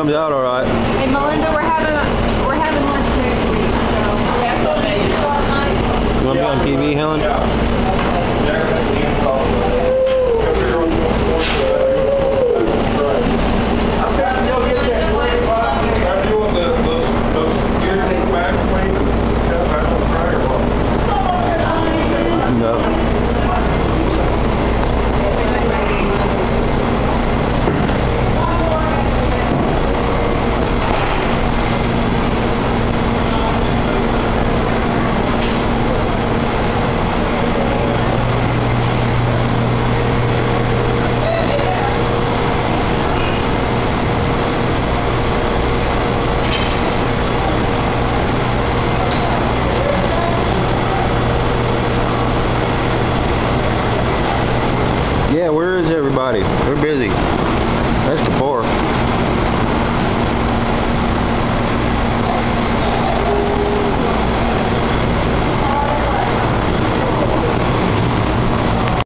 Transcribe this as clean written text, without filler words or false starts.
comes out all right. Hey Melinda, we're having lunch next week, so You want to be on TV, Helen? No. Yeah, where is everybody? We're busy. That's the poor.